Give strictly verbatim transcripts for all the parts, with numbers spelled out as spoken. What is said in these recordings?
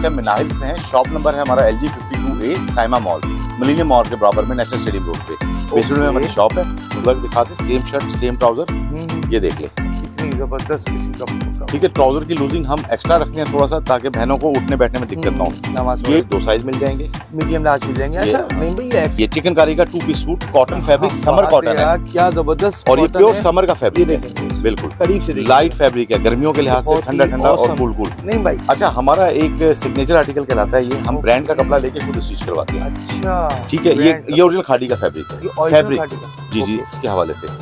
Time मिनाहिल्स में है। Shop number है हमारा L G fifty two A Saima mall, millennium mall के बराबर में, नेशनल स्टेडियम रोड पे। बेसमेंट में हमारी शॉप है। वर्क दिखा दे, सेम शर्ट सेम ट्राउजर, ये देख ले कितनी जबरदस्त किस्म का। ठीक है, ट्राउजर की लूजिंग हम एक्स्ट्रा रखते हैं थोड़ा सा, ताकि बहनों को उठने बैठने में दिक्कत ना हो। ये दो साइज मिल जाएंगे, मीडियम लार्ज मिल जाएंगे। अच्छा नहीं भाई, ये ये चिकनकारी का two piece suit, cotton fabric, summer cotton है, क्या जबरदस्त, और ये प्योर समर का फैब्रिक है, बिल्कुल करीब से लाइट फैब्रिक है, गर्मियों के लिहाज से ठंडा ठंडा और कूल कूल। नहीं भाई, अच्छा, हमारा एक सिग्नेचर आर्टिकल कहलाता है, ये हम ब्रांड का कपड़ा लेके खुद स्टिच करवाते हैं। अच्छा ठीक है, ये ये ओरिजिनल खादी का फैब्रिक है, फैब्रिक जी जी इसके हवाले से,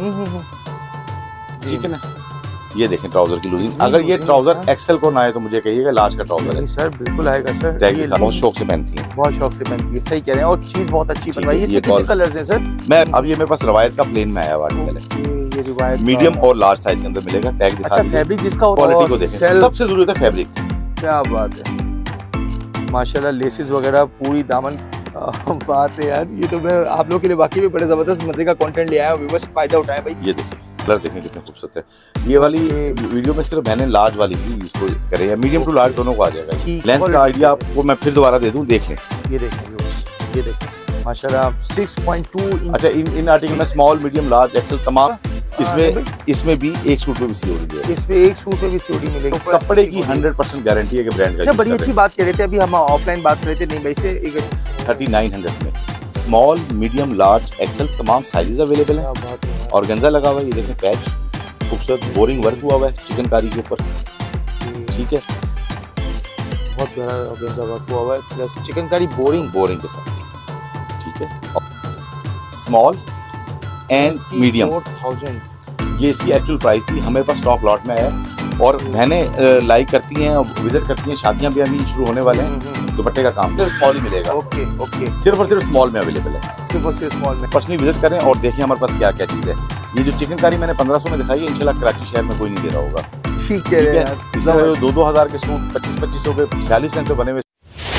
ठीक है ना। ये देखें ट्राउजर की लूजिंग, अगर ये ट्राउजर एक्सेल को ना आए तो मुझे कहिएगा, लार्ज का ट्राउजर है सर, बिल्कुल आएगा सर। ये बहुत शौक से पहनती है, बहुत शौक से पहनती है, सही कह रहे हैं। और चीज बहुत अच्छी बनवाई है। इसमें कितने कलर्स हैं सर? मैं अब ये मेरे पास रवायत का प्लेन में आया हुआ आर्टिकल है, ये रिवायत मीडियम और लार्ज साइज के अंदर मिलेगा। टैग दिखा अच्छा, फैब्रिक जिसका होता है, क्वालिटी को देखें, सबसे जरूरी होता है फैब्रिक। क्या बात है, माशाल्लाह, लेसेस वगैरह पूरी दामन बात है यार। ये तो मैं आप लोगों के लिए वाकई में बड़े जबरदस्त मजे का कंटेंट ले आया हूं, व्यूअर्स फायदा उठाएं भाई। ये देखिए कलर देखें कितने खूबसूरत है। ये वाली वीडियो में सिर्फ मैंने लार्ज वाली ही इसको करे, या मीडियम टू लार्ज दोनों को आ जाएगा। लेंथ का आइडिया आपको मैं फिर दोबारा दे दूं, देख लें। ये देखें व्यूअर्स, ये देखें माशाल्लाह सिक्स पॉइंट टू इंच। अच्छा, इन इन आर्टिकल में स्मॉल मीडियम लार्ज एक्सेल तमाम, इसमें इसमें भी एक सूट पे भी सीओडी है, इसमें एक सूट पे भी सीओडी मिलेगी। तो कपड़े की हंड्रेड परसेंट गारंटी है कि ब्रांड का। अच्छा, बड़ी अच्छी बात कह रहे थे, अभी हम ऑफलाइन बात कर रहे थे। नहीं भाई, से थर्टी नाइन हंड्रेड में स्मॉल मीडियम लार्ज एक्सेल तमाम साइजेस अवेलेबल है। और गंजा लगा हुआ है, ये देखें पैच, खूबसूरत बोरिंग वर्क हुआ हुआ है चिकनकारी के ऊपर, ठीक है, बहुत प्यारा गंजा वर्क हुआ हुआ है, प्लस चिकनकारी बोरिंग बोरिंग के साथ, ठीक है। स्मॉल एंड मीडियम ये इसकी एक्चुअल प्राइस थी, हमारे पास स्टॉक लॉट में आया। और बहनें लाइक करती हैं, विजिट करती हैं, शादियां भी अभी शुरू होने वाले हैं, दुपट्टे का काम सिर्फ स्मॉल ही मिलेगा। ओके ओके, सिर्फ और सिर्फ स्मॉल में अवेलेबल है, सिर्फ और सिर्फ स्मॉल में। पर्सनली विजिट करें और देखिए हमारे पास क्या क्या चीज़ है। ये जो चिकनकारी मैंने पंद्रह सौ में दिखाई है, इंशाल्लाह कराची शहर में कोई नहीं दे रहा होगा। ठीक है, इसमें दो दो हजार के सूट पच्चीस पच्चीस सौ के छियालीस लेंथ पे बने हुए।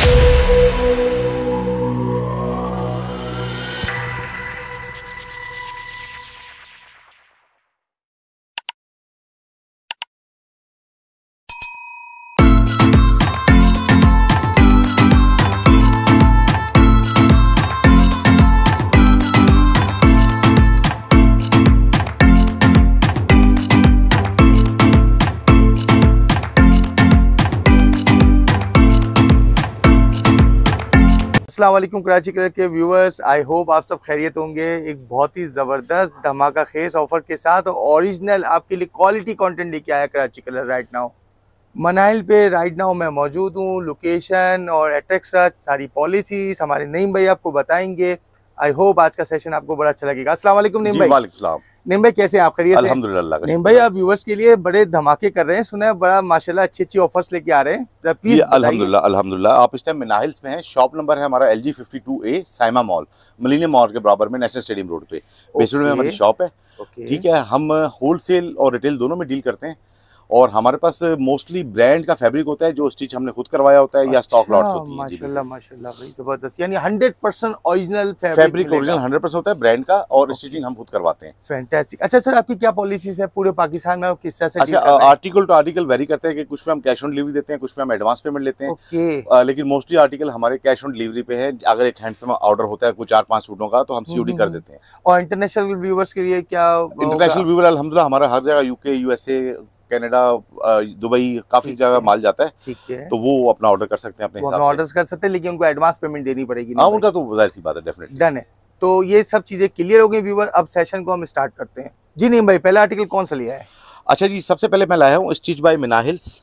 अस्सलाम वालेकुम कराची कलर के व्यूअर्स, आई होप आप सब खैरियत होंगे। एक बहुत ही ज़बरदस्त धमाका खेज ऑफर के साथ ओरिजिनल आपके लिए क्वालिटी कंटेंट लेके आया Karachi colour right now. Manail पे राइट नाउ मैं मौजूद हूँ। लोकेशन और एट्रैक्शन सारी पॉलिसीज हमारे नईम भाई आपको बताएंगे। आई होप आज का सेशन आपको बड़ा अच्छा लगेगा। अस्सलाम वालेकुम नईम भाई। वालेकुम सलाम। नईम भाई कैसे हैं आप? खैरियत से? अल्हम्दुलिल्लाह। नईम भाई आप व्यूअर्स के लिए बड़े धमाके कर रहे हैं, सुना है बड़ा माशाल्लाह अच्छी अच्छी ऑफर्स लेके आ रहे हैं, प्लीज। अल्हम्दुलिल्लाह अल्हम्दुलिल्लाह। आप इस टाइम मिनाहिल्स में हैं। शॉप नंबर है हमारा L G fifty two A Saima mall, millennium mall के बराबर में, नेशनल स्टेडियम रोड पे। बेसमेंट में हमारी शॉप है, ठीक है। हम होलसेल और रिटेल दोनों में डील करते हैं, और हमारे पास मोस्टली ब्रांड का फैब्रिक होता है जो स्टिच हमने खुद करवाया होता है, या स्टॉक लॉट्स होती है। माशाल्लाह माशाल्लाह भाई जबरदस्त, यानी hundred percent original fabric original hundred percent होता है ब्रांड का, और स्टिचिंग हम खुद करवाते हैं। फैंटास्टिक। अच्छा सर, आपकी क्या पॉलिसीज है पूरे पाकिस्तान में, किस तरह से? अच्छा, आर्टिकल टू आर्टिकल वेरी करते हैं कि कुछ में हम कैश ऑन डिलीवरी देते हैं, कुछ में हम एडवांस पेमेंट लेते हैं। ओके। लेकिन मोस्टली आर्टिकल हमारे कैश ऑन डिलीवरी पे है। अगर एक हैंडसम ऑर्डर होता है कुछ चार पांच सूटों का, तो हम सीओडी कर देते हैं। और इंटरनेशनल व्यूअर्स के लिए क्या? इंटरनेशनल व्यूअर अल्हम्दुलिल्लाह हमारा हर जगह, यूके, यूएसए, कनाडा, दुबई, काफी जगह माल जाता है, ठीक है। तो वो अपना ऑर्डर कर सकते हैं अपने हिसाब से। ऑर्डर कर सकते हैं, लेकिन उनको एडवांस पेमेंट देनी पड़ेगी। हाँ, उनका तो जाहिर सी बात है, डेफिनेटली डन है। तो ये सब चीजें क्लियर हो गई व्यूअर, अब सेशन को हम स्टार्ट करते हैं। जी नहीं भाई, पहला आर्टिकल कौन सा लिया है? अच्छा जी, सबसे पहले मैं लाया हूँ stitch by Minahils,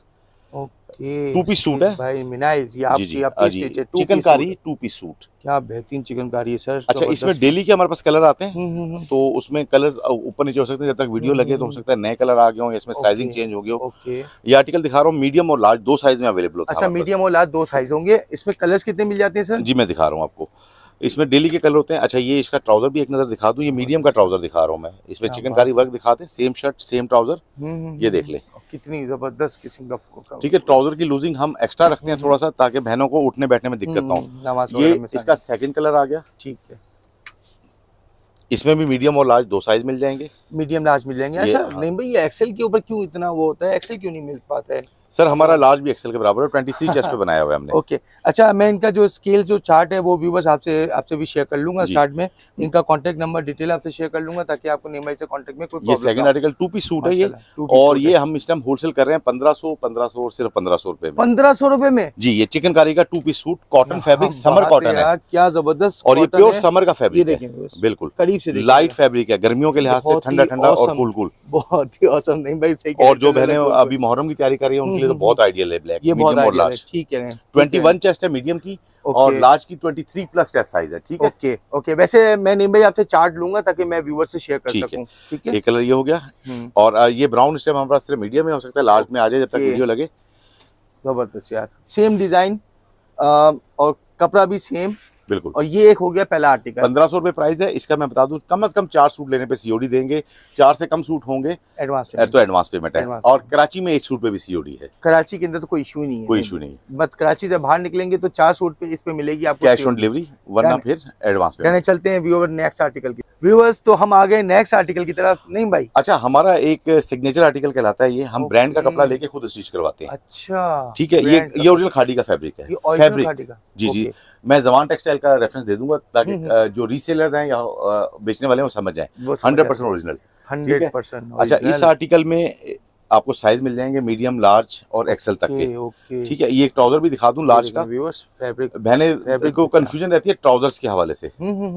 okay, two piece suit है भाई मिनाहिल्स, ये आपकी आपकी स्टिच है, चिकनकारी टू पीस सूट। क्या बेहतरीन चिकनकारी है सर। अच्छा, इसमें डेली के हमारे पास कलर आते हैं, तो उसमें कलर्स ऊपर नीचे हो सकते हैं, जब तक वीडियो लगे तो हो सकता है नए कलर आ गए हो, इसमें साइजिंग चेंज हो गया हो। ये आर्टिकल दिखा रहा हूँ मीडियम और लार्ज दो साइज में अवेलेबल होता है। अच्छा, मीडियम और लार्ज दो साइज होंगे। इसमें कलर्स कितने मिल जाते हैं सर? जी मैं दिखा रहा हूँ आपको, इसमें डेली के कलर होते हैं। अच्छा, ये इसका ट्राउजर भी एक नजर दिखा दूं, ये मीडियम का ट्राउजर दिखा रहा हूँ मैं, इसमें चिकनकारी वर्क दिखा दे, सेम शर्ट सेम ट्राउजर, ये देख ले कितनी जबरदस्त किस्म का। ठीक है, ट्राउजर की लूजिंग हम एक्स्ट्रा रखते हैं थोड़ा सा, ताकि बहनों को उठने बैठने में दिक्कत ना हो। ये इसका सेकंड कलर आ गया, ठीक है। इसमें भी मीडियम और लार्ज दो साइज मिल जाएंगे। मीडियम लार्ज मिल जाएंगे। अच्छा नहीं भाई, ये एक्सेल के ऊपर क्यों इतना वो होता है, एक्सेल क्यों नहीं मिल पाता है? सर हमारा लार्ज भी एक्सेल के बराबर है, ट्वेंटी थ्री चेस्ट पे बनाया हुआ है हमने। ओके अच्छा, मैं इनका जो स्केल जो चार्ट है वो व्यूवर्स आपसे आपसे भी शेयर कर लूंगा स्टार्ट में। इनका कांटेक्ट नंबर डिटेल आपसे शेयर कर लूंगा ताकि आपको नीम भाई से कांटेक्ट में कोई ये second article two piece suit है ये, और ये हम इस टाइम होलसेल कर रहे हैं पंद्रह सौ पंद्रह सौ और सिर्फ पंद्रह सौ रुपए में। पंद्रह सौ रुपए में जी, ये चिकनकारी का two piece suit, cotton fabric, summer cotton है, क्या जबरदस्त, और ये प्योर समर का फैब्रिक है, बिल्कुल करीब से लाइट फैब्रिक है, गर्मियों के लिहाज से ठंडा ठंडा और कूल कूल, बहुत ही ऑसम। नहीं भाई सही, और जो बहनें अभी मुहर्रम की तैयारी कर रही है उनके लिए तो बहुत आइडियल है ब्लैक, ये बहुत और लार्ज। ठीक है, इक्कीस चेस्ट है मीडियम की, और लार्ज की तेईस प्लस चेस्ट साइज है। ठीक है, ओके ओके। वैसे मैं नीम भाई आपसे चार्ट लूंगा ताकि मैं व्यूअर से शेयर कर सकूं। ठीक है, एक कलर ये हो गया, और ये ब्राउन स्टेप हमारे पास सिर्फ मीडियम में हो सकता है, लार्ज में आ जाए जब तक वीडियो लगे। जबरदस्त यार, सेम डिजाइन और कपड़ा भी सेम, बिल्कुल। और ये एक हो गया पहला आर्टिकल, पंद्रह सौ रुपए प्राइस है इसका। मैं बता दूं कम से कम चार सूट लेने पे सीओडी देंगे, चार से कम सूट होंगे एडवांस तो एडवांस पेमेंट है, और कराची में एक सूट पे भी सीओडी है। कराची के अंदर तो कोई इशू नहीं है, कोई इशू नहीं, बट कराची से बाहर निकलेंगे तो चार सूट पे इस पे मिलेगी आपको कैश ऑन डिलीवरी, वरना फिर एडवांस पेमेंट। कहने चलते हैं व्यूअर नेक्स्ट आर्टिकल की। व्यूअर्स तो हम आ गए नेक्स्ट आर्टिकल की तरफ। नहीं भाई, अच्छा हमारा एक सिग्नेचर आर्टिकल कहलाता है ये, हम ब्रांड का कपड़ा लेके खुद स्टिच करवाते हैं। अच्छा ठीक है, ये ये ओरिजिनल खादी का फैब्रिक है, फैब्रिक जी जी। मैं जवान टेक्सटाइल का रेफरेंस दे दूंगा ताकि जो रीसेलर्स हैं या बेचने वाले हैं वो समझ जाएं, hundred percent original, hundred percent. अच्छा, इस आर्टिकल में आपको साइज मिल जाएंगे मीडियम, लार्ज और एक्सेल तक के। ठीक है, ये एक ट्राउजर भी दिखा दूं लार्ज का, फैब्रिक बहने को कंफ्यूजन रहती है ट्राउजर्स के हवाले से,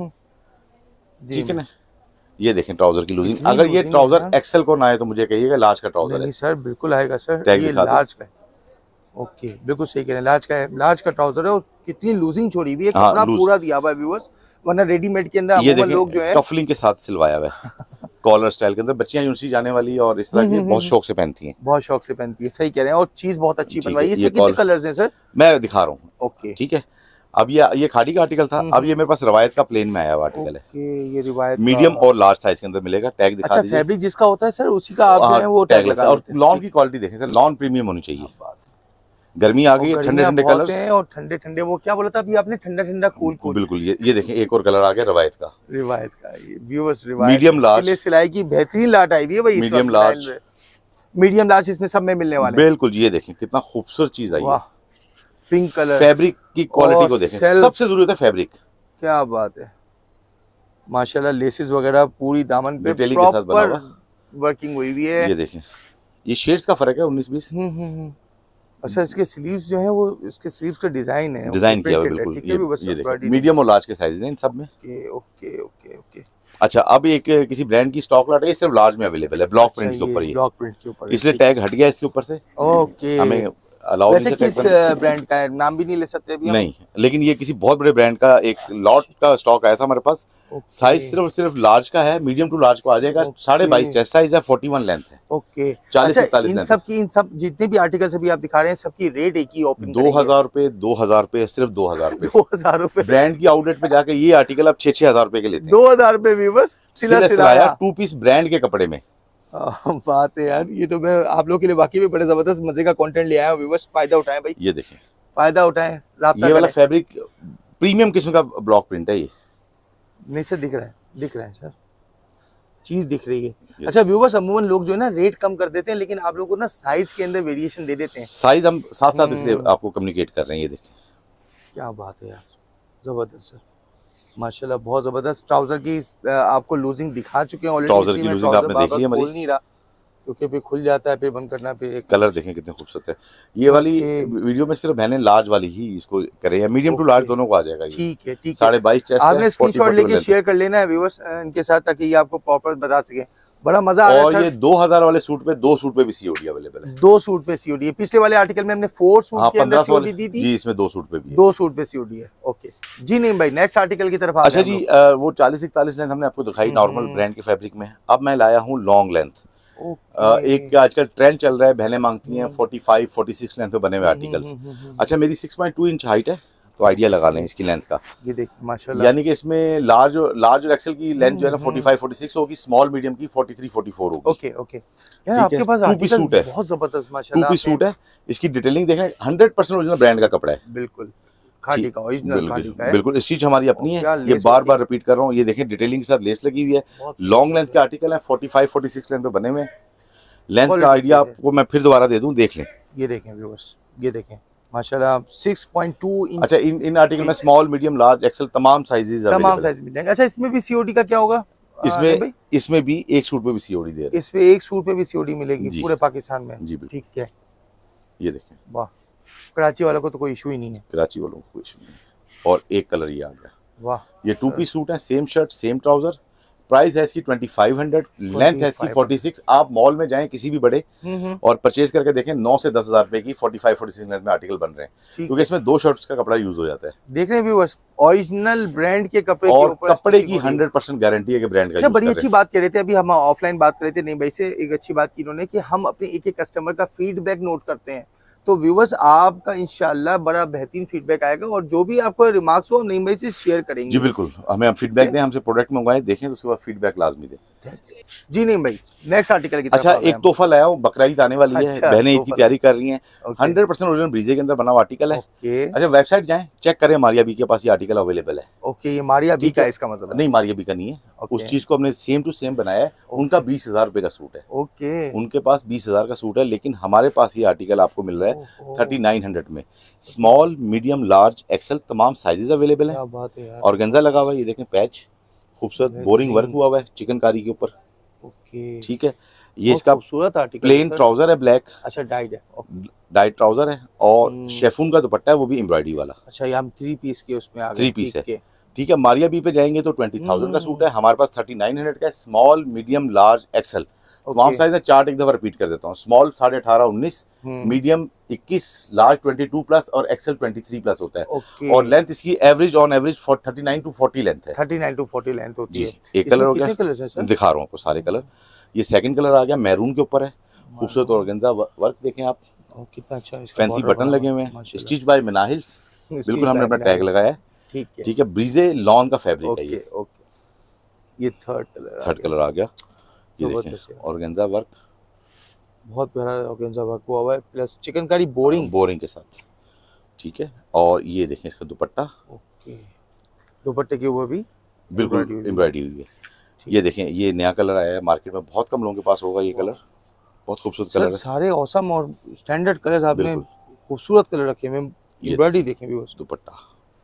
ठीक है ना। ये देखें ट्राउजर की लूजिंग, अगर ये ट्राउजर एक्सेल को ना आए तो मुझे कहिएगा लार्ज का ट्राउजर है। नहीं सर बिल्कुल आएगा सर, ये लार्ज का है। ओके बिल्कुल सही कह रहे हैं, लार्ज का है, लार्ज का ट्राउजर है, और कितनी लूजिंग छोड़ी हुई है, हाँ, कपड़ा पूरा दिया हुआ है व्यूअर्स, वरना रेडीमेड के अंदर ये लोग जो है कफलिंग के साथ सिलवाया हुआ है कॉलर स्टाइल के अंदर, बच्चियां यूनिवर्सिटी जाने वाली और इस तरह की बहुत शौक से पहनती हैं, बहुत शौक से पहनती है। सही कह रहे हैं, और चीज बहुत अच्छी बनवाई है। इसमें कितने कलर्स हैं सर? मैं दिखा रहा हूँ। ओके ठीक है, अब ये ये खादी का आर्टिकल था, अब ये मेरे पास रवायत का प्लेन में आया हुआ आर्टिकल है, ये रिवायत मीडियम और लार्ज साइज के अंदर मिलेगा। टैग दिखा दीजिए। फैब्रिक जिसका होता है सर उसी का आप जो है वो टैग लगा, और लॉन की क्वालिटी देखें सर, लॉन प्रीमियम होनी चाहिए। गर्मी आ गई है, ठंडे ठंडे कलर्स हैं, और ठंडे ठंडे वो क्या बोला था अभी आपने, ठंडा ठंडा कूल कूल। बिल्कुल, ये ये देखें एक और कलर आ गया रवायत का, रिवायत का। ये व्यूअर्स रिवायत मीडियम लार्ज सिलाई की बेहतरीन लाट आई हुई है भाई, मीडियम लार्ज, मीडियम लार्ज इसमें सब में मिलने वाले। बिल्कुल, ये देखें कितना खूबसूरत चीज आई है, पिंक कलर। फैब्रिक की क्वालिटी को देखें, सबसे जरूरी है फैब्रिक। क्या बात है, माशाल्लाह, लेसेस वगैरह पूरी दामन पे डिटेलिंग के साथ बना हुआ, वर्किंग हुई हुई है। ये देखें, ये शेड्स का फर्क है उन्नीस बीस। अच्छा, इसके स्लीव्स जो है वो इसके स्लीव्स का डिजाइन है, डिजाइन किया हुआ बिल्कुल। ये, ये देखिए मीडियम और लार्ज के साइज हैं इन सब में। Okay okay okay okay. अच्छा, अब एक किसी ब्रांड की स्टॉक लॉट है, सिर्फ लार्ज में अवेलेबल है, ब्लॉक प्रिंट के ऊपर, ये ब्लॉक प्रिंट के ऊपर, इसलिए टैग हट गया इसके ऊपर से। ओके, हमें अलाउ वैसे किस ब्रांड का है, नाम भी नहीं ले सकते अभी हम? नहीं, लेकिन ये किसी बहुत बड़े ब्रांड का एक लॉट का स्टॉक आया था हमारे पास। साइज सिर्फ सिर्फ लार्ज का है, मीडियम टू लार्ज को आ जाएगा, साढ़े बाईस चेस्ट साइज है, फोर्टी वन लेंथ है। ओके, चालीस इकतालीस इन सब की, इन सब जितने भी आर्टिकल्स अभी आप दिखा रहे हैं सबकी रेट एक ही ओपन दो हजार रुपए, दो हजार रुपए, सिर्फ दो हजार रुपए, दो हजार रुपए। ब्रांड की आउटलेट पे जाके ये आर्टिकल आप छह छह हजार रुपए के लेते हैं, दो हजार रुपए व्यूअर्स, सिला सिलाया टू पीस ब्रांड के कपड़े में। बात है यार, ये तो मैं आप लोगों के लिए वाकई में बड़े जबरदस्त मजे का कंटेंट ले आया हूं व्यूअर्स, फायदा उठाएं भाई, ये देखें फायदा उठाएं। ये वाला फैब्रिक प्रीमियम किस्म का ब्लॉक प्रिंट है, ये नहीं सर दिख रहा है, दिख रहा है सर, चीज दिख रही है। अच्छा व्यूअर्स, अमूमन लोग जो है ना रेट कम कर देते हैं, लेकिन आप लोगों को ना साइज के अंदर वेरिएशन दे देते हैं। साइज हम साथ साथ इसलिए आपको कम्युनिकेट कर रहे हैं। ये देखें क्या बात है यार, जबरदस्त सर, माशाल्लाह, बहुत जबरदस्त। ट्राउजर की आपको लूजिंग दिखा चुके हैं ऑलरेडी, ट्राउजर की लूजिंग आपने देखी है, खोल नहीं रहा क्योंकि फिर खुल जाता है, फिर बंद करना, फिर कलर देखें कितने खूबसूरत है। ये वाली वीडियो में सिर्फ बहनें लार्ज वाली ही इसको करें, या मीडियम टू लार्ज दोनों को आ जाएगा। ठीक है ठीक है, साढ़े बाईस चेस्ट आपने स्क्रीनशॉट लेके शेयर कर लेना है व्यूअर्स इनके साथ, ताकि ये आपको प्रॉपर बता सके। बड़ा मजा आ रहा है और ये दो हजार वाले सूट पे, दो सूट पे भी सीओडी अवेलेबल है, दो सूट पे सीओडी है। पिछले वाले आर्टिकल में हमने फोर सूट के अंदर सीओडी दी थी जी, इसमें दो सूट पे भी, दो सूट पे सीओडी है। ओके जी, नहीं भाई, नेक्स्ट आर्टिकल की तरफ। अच्छा जी, वो चालीस इकतालीस लेंथ हमने आपको दिखाई नॉर्मल ब्रांड के फैब्रिक में, अब मैं लाया हूँ लॉन्ग लेंथ। एक आजकल ट्रेंड चल रहा है, बहनें मांगती हैं forty five forty six length पे बने हुए आर्टिकल्स। अच्छा, मेरी six point two inch height है, तो आइडिया लगा लें इसकी लेंथ का। ये देखिए माशाल्लाह, यानी कि इसमें लार्ज लार्ज और एक्सेल की लेंथ जो है ना फोर्टी फाइव फोर्टी सिक्स होगी, स्मॉल मीडियम की फोर्टी थ्री फोर्टी फोर होगी। ओके ओके, यार आपके पास टू पीस सूट है, बहुत जबरदस्त माशाल्लाह, टू पीस सूट है। इसकी डिटेलिंग देखें, हंड्रेड परसेंट ओरिजिनल ब्रांड का कपड़ा है, बिल्कुल खादी का, ओरिजिनल खादी का है, बिल्कुल। इस चीज हमारी अपनी है, ये बार बार रिपीट कर रहा हूँ। ये देखें डिटेलिंग के साथ लेस लगी हुई है, लॉन्ग लेंथ के आर्टिकल है, forty five forty six length पे बने हुए। लेंथ का आइडिया आपको मैं फिर दोबारा दे दूं, देख लें। ये देखें व्यूअर्स, ये देखें माशाल्लाह सिक्स पॉइंट टू इंच। अच्छा, इन इन आर्टिकल में स्मॉल, मीडियम, लार्ज, एक्सेल तमाम साइजेस तमाम साइज मिल जाएंगे। अच्छा, इसमें भी सीओडी का क्या होगा? इसमें इसमें भी एक सूट पे भी सीओडी दे रहे हैं। इस पे एक सूट पे भी सीओडी मिलेगी पूरे पाकिस्तान में? जी ठीक है। ये देखें, वाह, कराची वालों को तो कोई इशू ही नहीं है। कराची वालों को कोई इशू नहीं है। और एक कलर ये आ गया। वाह, ये टू पीस सूट है, same shirt same trouser. Price है इसकी ट्वेंटी फाइव हंड्रेड, लेंथ है इसकी फोर्टी सिक्स। आप मॉल में जाएं किसी भी बड़े और परचेज करके देखें, नौ से दस हजार रुपए की forty five forty six length में आर्टिकल बन रहे हैं, क्योंकि इसमें दो शर्ट्स का कपड़ा यूज हो जाता है। देख रहे हैं व्यूअर्स, ओरिजिनल ब्रांड के कपड़े और के ऊपर कपड़े की हंड्रेड परसेंट गारंटी है कि ब्रांड का। अच्छा, बड़ी अच्छी बात कह रहे थे अभी हम ऑफलाइन बात कर रहे थे, नहीं भाई से एक अच्छी बात की इन्होंने कि हम अपने एक एक कस्टमर का फीडबैक नोट करते हैं। तो व्यूअर्स, आपका इंशाल्लाह बड़ा बेहतरीन फीडबैक आएगा और जो भी आपको रिमार्क्स हो हम नईम भाई से शेयर करेंगे। जी बिल्कुल, हमें आप फीडबैक दें, हमसे प्रोडक्ट मंगवाएं, देखें, तो उसके बाद फीडबैक लाजमी दें। जी नईम भाई, नेक्स्ट आर्टिकल की तरफ। अच्छा, एक तोहफा लाया हूँ, बकरा ईद आने वाली अच्छा, है, बहनें ईद की तैयारी कर रही हैं। हंड्रेड परसेंट ओरिजिनल ब्रीजे के अंदर बना हुआ आर्टिकल है। ओके। अच्छा, वेबसाइट जाएं, चेक करें, मारिया बी के पास ये आर्टिकल अवेलेबल है। ओके, ये मारिया बी का इसका मतलब? नहीं, मारिया बी का नहीं है, उस चीज को हमने सेम टू सेम बनाया है। उनका बीस हजार रुपए का सूट है। ओके, उनके पास बीस हजार का सूट है, लेकिन हमारे पास ये आर्टिकल आपको मिल रहा है थर्टी नाइन हंड्रेड में। स्मॉल, मीडियम, लार्ज, एक्सेल तमाम साइजेस अवेलेबल है। और गंजा लगा हुआ है, ये देखें, पैच खूबसूरत बोरिंग वर्क हुआ हुआ है चिकनकारी के ऊपर। ओके, ठीक है। ये इसका खूबसूरत आर्टिकल, प्लेन ट्राउजर है ब्लैक। अच्छा, डाइड है, डाइट ट्राउजर है और शेफून का दुपट्टा है, वो भी एम्ब्रॉयडरी वाला। अच्छा, ये हम थ्री पीस के उसमें आ गए। थ्री पीस है, ठीक है। मारिया बी पे जाएंगे तो ट्वेंटी थाउजेंड का सूट है, हमारे पास थर्टी नाइन हंड्रेड का है। स्मॉल, मीडियम, लार्ज, एक्सेल तमाम साइज है। चार्ट एक दफा रिपीट कर देता हूँ। स्मॉल साढ़े अठारह उन्नीस, मीडियम इक्कीस, लार्ज ट्वेंटी टू प्लस और एक्सेल ट्वेंटी थ्री प्लस होता है। okay. और लेंथ इसकी average on average thirty nine to forty length है। Thirty nine to forty length होती है। एक कलर हो गया, दिखा रहा हूँ आपको सारे कलर। ये सेकंड कलर आ गया, मैरून के ऊपर है, खूबसूरत ऑर्गेन्जा वर्क देखें आप, कितना अच्छा है। फैंसी बटन लगे हुए हैं, स्टिच बाय मिनाहिल्स, बिल्कुल हमने अपना टैग लगाया है। ठीक है, ठीक है। ब्रीजे लॉन का फैब्रिक है ये। ओके, ये थर्ड कलर थर्ड कलर आ गया, ये देखें, ऑर्गेन्जा वर्क, बहुत प्यारा ऑर्गेन्जा वर्क हुआ हुआ है, प्लस चिकनकारी बोरिंग बोरिंग के साथ। ठीक है। और ये देखें इसका दुपट्टा। ओके, दुपट्टे के ऊपर भी बिल्कुल एम्ब्रॉयडरी हुई है। ये देखें, ये नया कलर आया है मार्केट में, बहुत कम लोगों के पास होगा ये कलर, बहुत खूबसूरत कलर है। सारे औसम और स्टैंडर्ड कलर्स आपने खूबसूरत कलर रखे हैं। एम्ब्रॉयडरी देखें भी, उस दुपट्टा।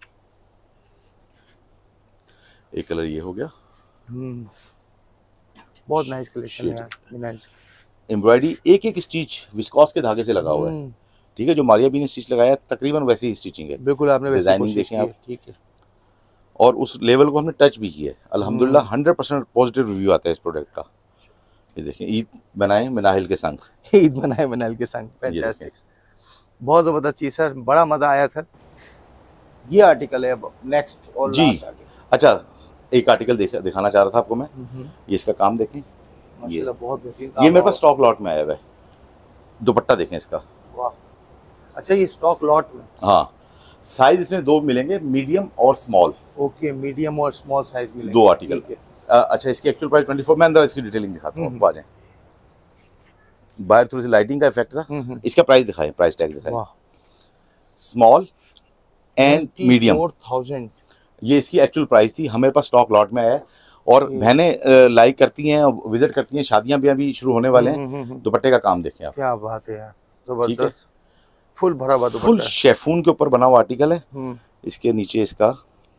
एक कलर ये हो गया, हम्म, बहुत नाइस कलेक्शन है यार, नाइस। एम्ब्रॉयडरी एक एक स्टिच विस्कॉस के धागे से लगा हुआ है। ठीक है। जो मारिया बी ने स्टिच लगाया तकरीबन वैसी ही स्टिचिंग है, बिल्कुल आपने वैसी डिजाइनिंग देखें आप। ठीक है। और उस लेवल को हमने टच भी किया है, अल्हम्दुलिल्लाह हंड्रेड परसेंट पॉजिटिव रिव्यू आता है इस प्रोडक्ट का। ये देखें, ईद बनाए मिनाहिल के संग, ईद बनाए मिनाहिल के संग, फैंटास्टिक, बहुत जबरदस्त चीज सर, बड़ा मजा आया सर। ये आर्टिकल है अब नेक्स्ट और जी। अच्छा, एक आर्टिकल दिखा, दिखाना चाह रहा था आपको मैं, ये इसका काम देखें, ये बहुत बेहतरीन, ये मेरे पास स्टॉक लॉट में आया हुआ है। दुपट्टा देखें इसका। वाह, अच्छा, ये स्टॉक लॉट में? हाँ, साइज इसमें दो मिलेंगे, मीडियम और स्मॉल। ओके, मीडियम और स्मॉल साइज मिलेंगे, दो आर्टिकल। अच्छा, इसकी एक्चुअल प्राइस ट्वेंटी फोर, मैं अंदर इसकी डिटेलिंग दिखाता हूँ, आ जाए। बाहर थोड़ी सी लाइटिंग का इफेक्ट था। इसका प्राइस दिखाएं, प्राइस टैग दिखाएं। स्मॉल एंड मीडियम थाउजेंड, ये इसकी एक्चुअल प्राइस थी, हमारे पास स्टॉक लॉट में है। और बहनें लाइक करती हैं, विजिट करती हैं, शादियां भी अभी शुरू होने वाले हैं। दुपट्टे का काम देखें आप, क्या बात है यार, जबरदस्त, फुल भरा हुआ दुपट्टा, फुल शेफून के ऊपर बना हुआ आर्टिकल है। इसके नीचे इसका,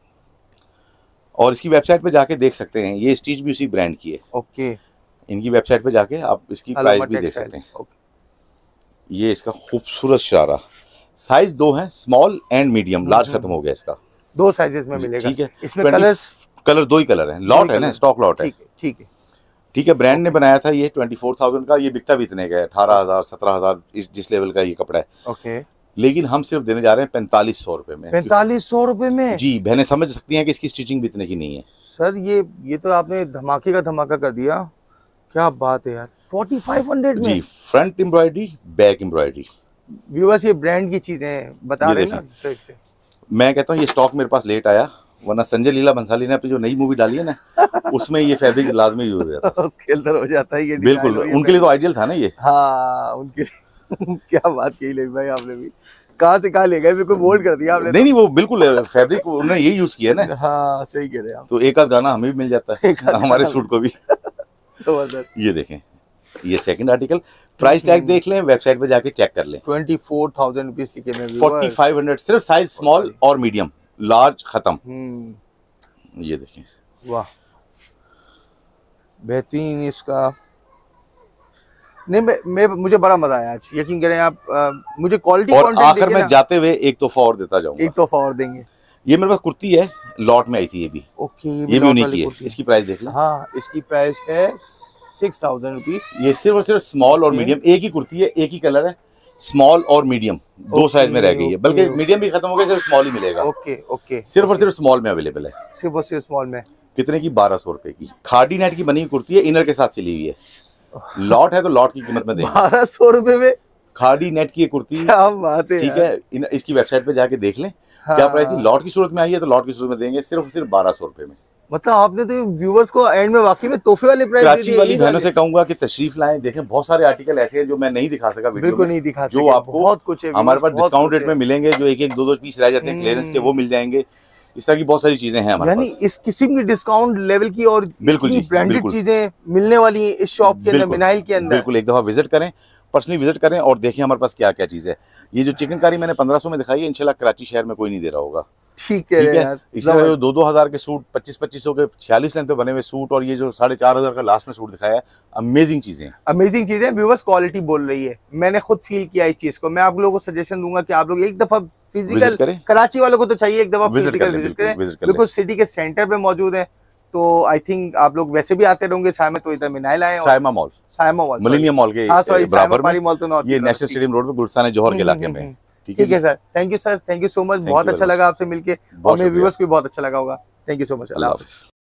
और इसकी वेबसाइट पे जाके देख सकते हैं, ये स्टिच भी उसी ब्रांड की है। ओके, इनकी वेबसाइट पे जाके आप इसकी प्राइस भी देख सकते हैं। ये इसका खूबसूरत शरारा, साइज दो है, स्मॉल एंड मीडियम, लार्ज खत्म हो गया इसका, दो साइजेस में मिलेगा। ठीक है। इसमें कलर्स, कलर दो ही कलर हैं, लॉट है ना, स्टॉक लॉट है। ठीक है, ठीक है, ठीक है। ब्रांड ने बनाया था ये ट्वेंटी फोर थाउजेंड का, ये बिकता भी इतने का है, अठारह हजार सत्रह हजार इस जिस लेवल का ये कपड़ा है। ओके, लेकिन हम सिर्फ देने जा रहे हैं पैंतालीस सौ रुपए में। पैंतालीस सौ रुपए में? जी, बहनें समझ सकती हैं कि इसकी स्टिचिंग भी इतने की नहीं है। सर ये ये तो आपने धमाके का धमाका कर दिया, क्या बात है यार, फोर्टी फाइव हंड्रेड में? जी, front embroidery, back embroidery. Viewers, ये ब्रांड की चीजें बता रहे हैं ना जिस तरह से। मैं कहता हूँ ये स्टॉक मेरे पास लेट आया, वरना संजय लीला बंसाली ने अपनी जो नई मूवी डाली है ना उसमें ये फैब्रिक लाजमी यूज हो जाता है। उसके अंदर हो जाता है ये, बिल्कुल, उनके लिए तो आइडियल था ना ये। हाँ, उनके लिए क्या बात की ले भाई आपने भी, कहाँ से कहाँ ले गए, बिल्कुल बोल्ड कर दिया आपने। नहीं नहीं, वो बिल्कुल फैब्रिक उन्होंने ये यूज किया ना। हाँ, सही कह रहे हैं आप। तो एक आध गाना हमें भी मिल जाता है हमारे सूट को भी। तो ये देखें, ये सेकंड आर्टिकल। प्राइस टैग देख लें, वेबसाइट पे जाके चेक कर लें। ट्वेंटी फोर थाउजेंड रुपीज लिखे में, फोर्टी फाइव हंड्रेड सिर्फ साइज स्मॉल और मीडियम, लार्ज खत्म। ये देखें, वाह बेहतरीन इसका। नहीं मैं, मैं मुझे बड़ा मजा आया आज, यकीन करें आप। आ, मुझे क्वालिटी और आखिर में जाते हुए एक तोहफा और देता जाऊंगा। एक तोहफा और देंगे। ये मेरे पास कुर्ती है, लॉट में आई थी ये भी। ओके, ये भी यूनिक है। इसकी प्राइस देख लें। हाँ, इसकी प्राइस है सिक्स थाउजेंड रुपीज। ये सिर्फ और सिर्फ स्मॉल और मीडियम, एक ही कुर्ती है, एक ही कलर है, स्मॉल और मीडियम दो साइज में रह गई है, बल्कि मीडियम भी खत्म हो गया, सिर्फ स्मॉल ही मिलेगा। ओके ओके, सिर्फ और सिर्फ स्मॉल में अवेलेबल है। सिर्फ और सिर्फ स्मॉल में। कितने की? बारह सौ रुपए की खादी नेट की बनी हुई कुर्ती है, इनर के साथ सिली हुई है। लॉट है तो लॉट की कीमत में देंगे। बारह सौ रुपए में खादी नेट की कुर्ती, क्या बात है। ठीक है, इसकी वेबसाइट पे जाके देख लें। हाँ। क्या प्राइस थी? लॉट की सूरत में आई है तो लॉट की सूरत में देंगे, सिर्फ सिर्फ बारह सौ रुपए में। मतलब आपने तो व्यूअर्स को एंड में वाकई में तोहफे वाले प्राइस दे दिए। वाली बहनों से कहूंगा कि तशरीफ लाएं, देखें बहुत सारे आर्टिकल ऐसे हैं जो मैं नहीं दिखा सका वीडियो में, नहीं दिखा जो आपको बहुत कुछ है हमारे पास डिस्काउंट रेट में मिलेंगे, जो एक एक दो दो पीस रह जाते हैं क्लियरेंस के, वो मिल जाएंगे। इस तरह की बहुत सारी चीजें हैं हमारे यानी पास। इस किस्म की डिस्काउंट लेवल की और बिल्कुल जी, ब्रांडेड चीजें मिलने वाली है इस शॉप के अंदर, मिनाइल के अंदर। बिल्कुल, एक दफा विजिट करें, पर्सनली विजिट करें और देखिए हमारे पास क्या क्या चीज है। ये जो चिकनकारी मैंने पंद्रह सौ में दिखाई है, इंशाल्लाह कराची शहर में कोई नहीं दे रहा होगा। ठीक है, है? इस तरह जो दो दो हजार के सूट, पच्चीस पच्चीस सौ के छियालीस लेंथ पे बने हुए सूट, और ये जो साढ़े चार हजार का लास्ट में सूट दिखाया है, अमेजिंग चीजें अमेजिंग चीजें। व्यूअर्स क्वालिटी बोल रही है, मैंने खुद फील किया इस चीज को। मैं आप लोगों को सजेशन दूंगा कि आप लोग एक दफा फिजिकल, कराची वालों को तो चाहिए एक दफा फिजिकल विजिट करें, बिल्कुल सिटी के सेंटर पे मौजूद है। तो आई थिंक आप लोग वैसे भी आते रहोगे साइमा, तो इधर मिनाइल आए। Saima mall, Saima mall, millennium mall के बराबर में मॉल, तो ये नेशनल स्टेडियम रोड पे गुलस्तान जौहर के इलाके में। ठीक है sir, thank you sir, thank you so much. बहुत अच्छा लगा आपसे मिलके, और मेरे व्यूअर्स को भी बहुत अच्छा लगा होगा। Thank you so much. अल्लाह हाफिज़।